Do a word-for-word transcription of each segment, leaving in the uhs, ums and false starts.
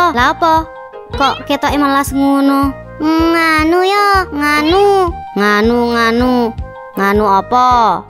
Lah apa? Kok ketoke malas ngono? Nganu yo, nganu. Nganu nganu. Nganu apa?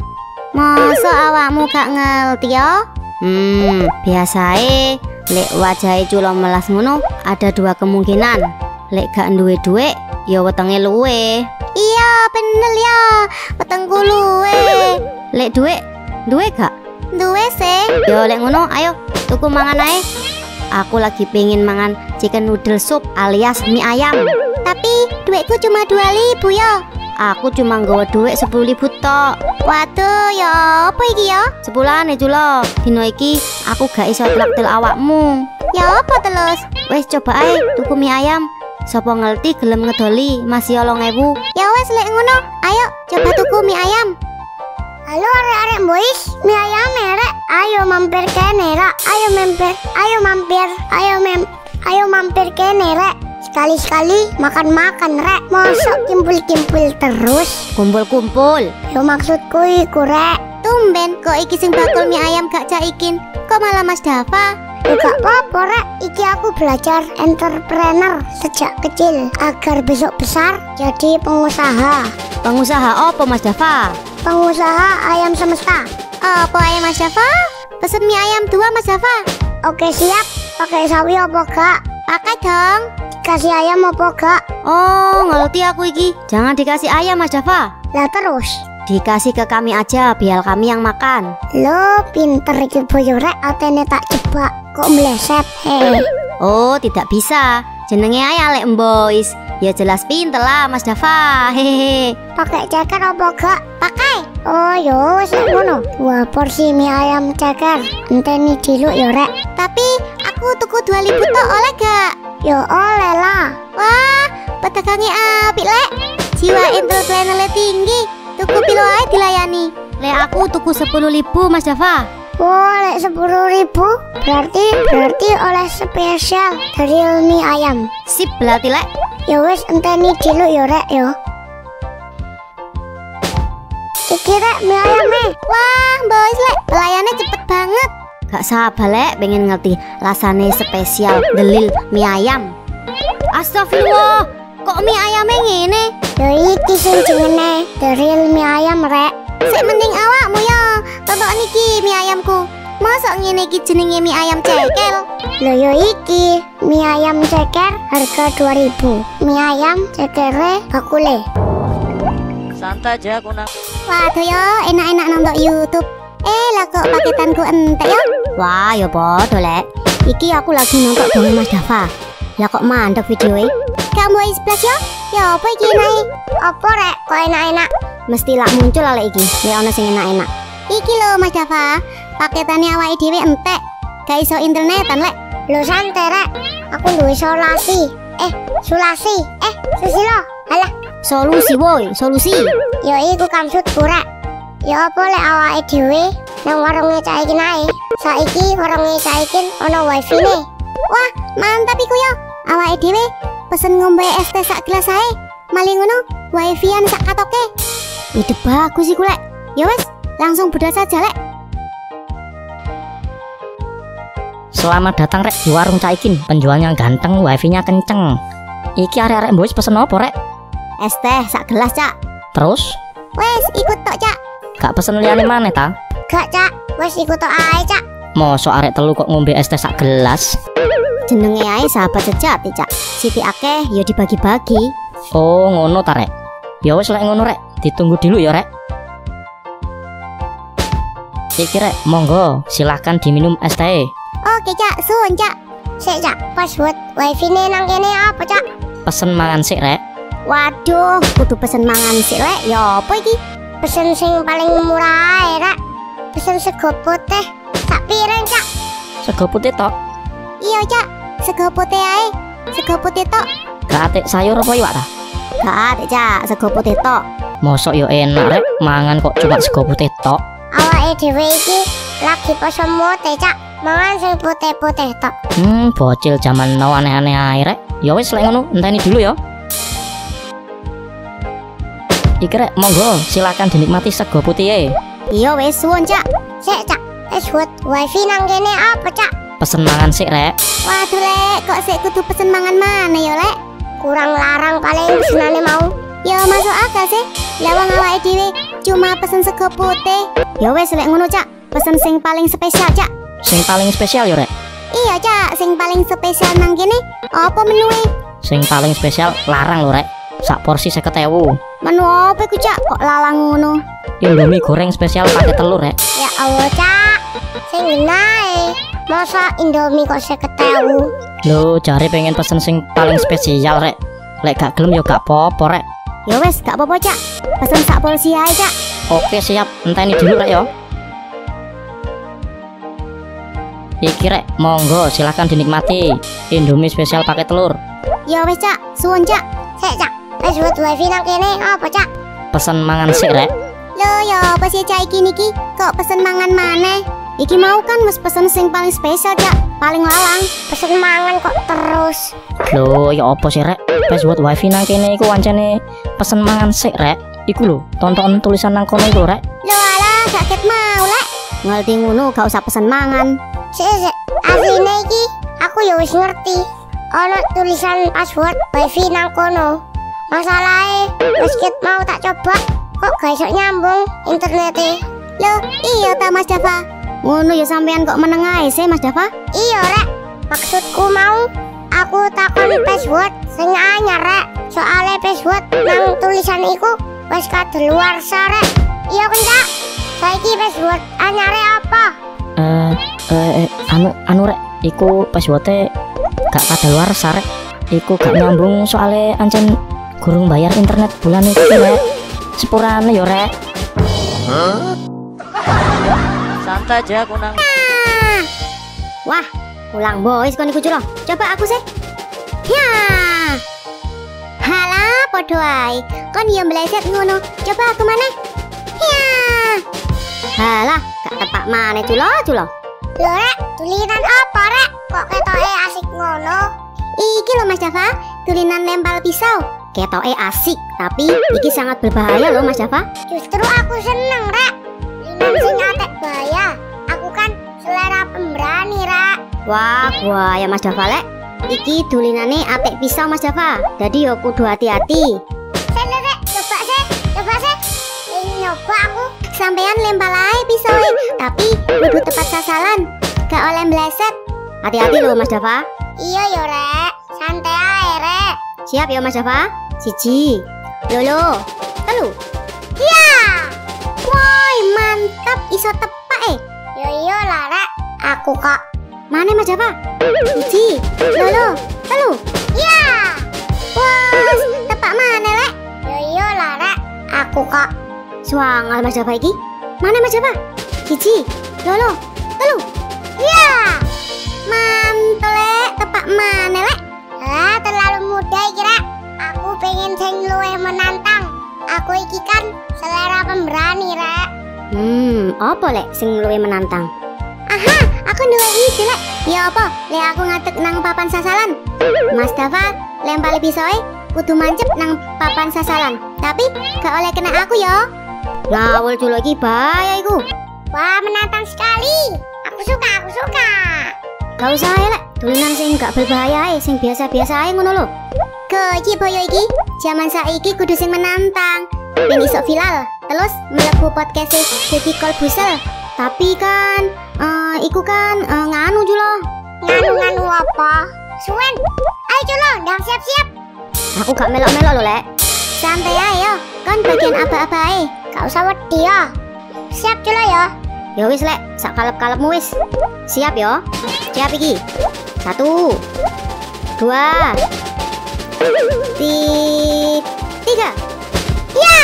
Masa awakmu gak ngerti yo? Hmm, biasae lek wajahe culon melas ngono ada dua kemungkinan. Lek gak duwe dhuwit ya wetenge luwe. Iya bener ya, wetengku luwe. Lek dhuwit, duwe gak? Duwe sih. Yo lek ngono ayo tuku mangan ae. Aku lagi pengen mangan chicken noodle soup alias mie ayam. Tapi duitku cuma dua ribu ya. Aku cuma nggawa duit sepuluh ribu tok. Waduh ya apa iki ya? Sepulane Julo. Dino iki aku gak iso traktir awakmu. Ya apa terus? Wes coba ae tuku mie ayam. Sopo ngerti gelem ngedoli masih olong ewu. Ya wes lek ngono. Ayo coba tuku mie ayam. Halo arek-arek boys, mie ayam merek. Ayo mampir kene rek. Ayo mampir, ayo mampir, ayo mem, ayo mampir kene rek. Sekali-sekali makan-makan rek. Mosok kimpul-kimpul terus. Kumpul-kumpul. Yo maksudku iku rek. Tumben kok iki sing bakul mie ayam gak caikin. Kok malah Mas Dava? Ya gak apa-apa rek. Iki aku belajar entrepreneur sejak kecil agar besok besar jadi pengusaha. Pengusaha apa Mas Dava? Pengusaha ayam semesta. Apa ayam Mas Dava? Pesen mie ayam dua Mas Dava. Oke siap. Pakai sawi apa gak? Pakai dong. Kasih ayam apa gak? Oh ngerti aku iki. Jangan dikasih ayam Mas Dava. Lah terus? Dikasih ke kami aja biar kami yang makan. Lo pinter iki boyo rek. Atene tak jebak. Kok meleset? Hei. Oh tidak bisa. Jenenge ae Alek Boys. Ya jelas pinter lah Mas Dava. Hehehe. Pakai ceker apa gak? Pakai. Oh yo wis ngono. Dua porsi mie ayam ceker. Enteni diluk yo rek. Tapi aku tuku dua ribu tok oleh gak? Yo oleh lah. Wah, pedagangnya apik lek. Jiwa entrepreneur tinggi. Tuku pilo ae dilayani. Lek aku tuku sepuluh ribu Mas Dava. Oh, lek sepuluh ribu berarti berarti oleh spesial dari mie ayam. Sip berarti lek. Ya wis enteni diluk yo rek yo. Iki rek mie ayam. Wah, boys lek pelayannya cepet banget. Gak sabar lek pengen ngerti rasane spesial delil mie ayam. Astagfirullah, kok mie ayamnya ngene? Ya iki sing jenenge delil mie ayam rek. Sik mending awakmu ya. Tonton niki mie ayamku. Masa ngene iki jenenge mie ayam ceker? Lho yo iki mie ayam ceker harga dua ribu. Mie ayam cekere bakule. Santai aja aku nak. Waduh yo enak-enak nonton YouTube. Eh lah kok paketanku entek ya? Wah ya bodoh lek. Iki aku lagi nonton dongeng Mas Dava. Lah kok mandek videonya? Kamu is plus ya? Ya apa iki enak? Apa rek kok enak-enak? Mesti lah muncul lah iki. Lek ono sing enak-enak. Iki lho Mas Dava. Paketannya awake dhewe entek. Gak iso internetan lek. Lho santai rek. Aku duwe solusi. Eh, sulasi. Eh, susilo. Alah, solusi woi, solusi. Yo iku kamsutku rek. Ya apa lek awake dhewe nang warunge caikin ae. Saiki warunge caikin ono wifi ne. Wah, mantap iku yo. Awake dhewe pesen ngombe es teh sak gelas ae. Maling ngono wifi-an sak katoke. Ide bagus iku lek. Ya wes, langsung budal saja lek. Selamat datang rek di warung Caikin. Penjualnya ganteng, wifi-nya kenceng. Iki arek-arek boys pesen apa rek? Es teh sak gelas, Cak. Terus? Wes ikut tok, Cak. Gak pesen liyane maneh ta? Gak, Cak. Wes ikut tok ae, Cak. Mosok arek telu kok ngombe es teh sak gelas? Jenenge ae sahabat sejati, Cak. Siti akeh ya dibagi-bagi. Oh, ngono ta rek. Ya wes lek ngono rek, ditunggu dulu ya rek. Iki rek, monggo silahkan diminum es teh. Oke, Cak. Suwun, Cak. Sik, Cak. Password wifi-ne nang kene apa, Cak? Pesen mangan sik rek. Waduh, kudu pesen mangan sik rek. Ya apa iki? Pesen sing paling murah ae, Rek. Pesen sego putih sak piring, Cak. Sego putih tok? Iya, Cak. Sego putih ae. Sego putih tok. Gak atik sayur apa iwak ta? Gak atik, Cak. Sego putih tok. Mosok yo enak rek, mangan kok cuma sego putih tok. Awake dhewe iki lagi poso mote, Cak. Mangan sing putih-putih tok. Hmm, bocil zaman now aneh-aneh ae rek. Ya wis lek ngono, enteni dulu ya. Iki rek, monggo silakan dinikmati sego putih e. Iya wis suwun, Cak. Sik, Cak. Password wifi nang kene apa, Cak? pesen mangan sik rek. Waduh lek, kok sik kudu pesen mangan mana ya lek? Kurang larang paling pesenane mau. Ya masuk akal sih. Lah wong awake dhewe cuma pesen sego putih. Ya wes lek ngono Cak, pesen sing paling spesial Cak. Sing paling spesial yo rek. Iya Cak, sing paling spesial nang kene apa menue? Sing paling spesial larang lho rek. Sak porsi seket ewu. Menu apa iku Cak kok lalang ngono? Indomie goreng spesial pakai telur rek. Ya Allah Cak, sing nae. Masa Indomie kok seket ewu? Lho jare pengen pesen sing paling spesial rek. Lek gak gelem yo gak apa-apa rek. Ya wes gak apa-apa Cak. Pesen sak porsi ae Cak. Oke siap, enteni dulu rek yo. Iki rek, monggo silahkan dinikmati Indomie spesial pakai telur. Ya wes Cak, suwun Cak. Sik Cak, password wifi nang kene apa Cak? Pesen mangan sik rek. Loh ya apa sih Cak iki niki? Kok pesen mangan maneh? Iki mau kan mas pesen sing paling spesial Cak, paling lalang. Pesen mangan kok terus. Lho ya apa sih rek? Password wifi nang kene iku wancane pesen mangan sik rek. Iku lho, tonton tulisan nang kono iku rek. Loh alah, gak ket mau lek. Ngerti ngono gak usah pesen mangan. Sik sik, asline iki aku ya wis ngerti. Ono tulisan password wifi nang kono. Masalahe wis ket mau tak coba kok gak iso nyambung internete. Loh iya ta Mas Dafa. Ngono ya sampean kok meneng ae sih Mas Dafa? Iya rek, maksudku mau aku takon password sing anyar rek. Soale password nang tulisan iku wis kadaluwarsa rek. Iya kan Cak? Saiki password anyare apa? Eh, eh, anu anu rek, iku passwordnya gak kadaluwarsa rek. Iku gak nyambung soale ancen gurung bayar internet bulan iki rek. Sepurane yo rek. Santai aja kunang. Ah. Wah, ulang boys kon iku jero. Coba aku sih. Ya. Halah podo ae. Kon yo meleset ngono. Coba aku mana? Ya. Halah, gak tepak mana culo culo. Lho rek, tulisan apa rek? Kok ketoke asik ngono? Iki loh Mas Dafa, tulisan lempal pisau. Ketoke asik, tapi iki sangat berbahaya loh Mas Dafa. Justru aku seneng rek. Tulisan sing atek bahaya. Aku kan selera pemberani rek. Wah, wah ya Mas Dafa lek. Iki tulinane atek pisau Mas Dafa. Jadi yo kudu hati-hati. Sik rek, coba sih, coba sih. Ini nyoba aku. Sampean lempal ae pisau, tapi kudu tepat sasaran. Gak oleh meleset. Hati-hati loh Mas Dafa. Iya yo rek, santai ae rek. Siap ya Mas Dafa. Siji, lolo, telu. Ya. Woi, mantap iso tepak eh. Yo yo lah rek, aku kok. Mana Mas Dafa? Siji, lolo, telu. Ya. Wah, tepak mana lek? Yo yo lah rek, aku kok. Suangal Mas Dafa iki. Mana Mas Dafa? Siji, lolo, telu. Ya. Mantul lek, tepak mana lek? Ah, terlalu mudah iki rek. Aku pengen sing luwih menantang. Aku iki kan selera pemberani rek. Hmm, apa lek sing luwih menantang? Aha, aku duwe ide lek. Ya apa? Lek aku ngadeg nang papan sasalan. Mas Dafa lempali pisoe kudu mancep nang papan sasalan. Tapi gak oleh kena aku ya. Ngawul dulu lagi bahaya iku. Wah, menantang sekali. Aku suka, aku suka. Gak usah ya lek, tulisan sing gak berbahaya sing biasa-biasa ae ngono lho. Iki boyo iki, zaman saiki kudu sing menantang. Ben iso viral, terus mlebu podcast Deddy Corbuzier. Tapi kan, uh, iku kan uh, nganu julo. Nganu-nganu apa? Suwen, ayo Culo, ndang siap-siap. Aku gak melok-melok lho lek. Santai ae yo, kan bagian apa-apa ae. Gak usah wedi ya. Siap Culo ya. Ya wis lek, sak kalep-kalepmu wis. Siap yo. Siap iki. Satu, dua, ti- tiga. Ya.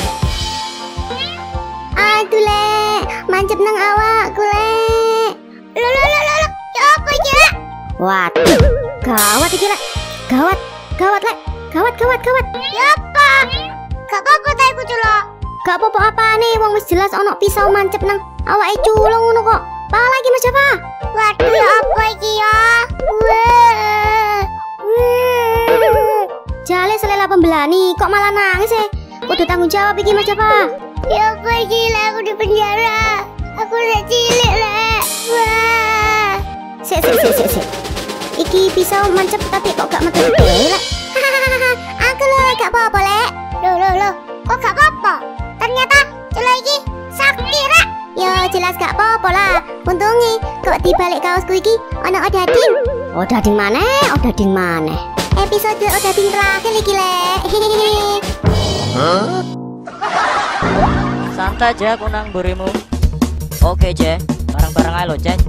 Aduh lek, mancep nang awakku lek. Lho lho lho lho, ya apa iki lek? Waduh, gawat iki lek. Gawat, gawat lek. Gawat, gawat, gawat. Ya apa? Gak apa-apa ta iku Culo. Gak apa-apa apane, wong wis jelas ono pisau mancep nang awake culo ngono kok. Apa lagi Mas Dafa? Waduh, ya apa iki ya? Wah. Wah. Jale selera pembelani kok malah nangis eh. Kudu tanggung jawab iki Mas Dafa. Ya apa iki lek aku di penjara. Aku udah cilik lek. Wah. Sik sik sik sik sik. Iki pisau mancep tapi kok gak metu dhewe lek. Aku lho gak apa-apa lek. Loh loh loh, kok gak apa-apa? Ternyata celo iki sakti rek. Yo jelas gak apa-apa lah. Untunge kok dibalik kaosku iki ana Odading. Odading maneh? Odading maneh. Episode Odading terakhir iki lek. Santai aja aku nang burimu. Oke Je, bareng-bareng aja lo Cek.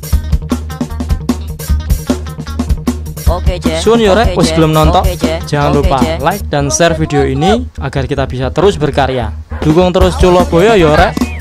Oke Je. Sun yo rek, wis belum nonton. Oke, Je. Jangan Oke, lupa Je. like dan share video ini agar kita bisa terus berkarya. Dukung terus Culo Boyo yo rek.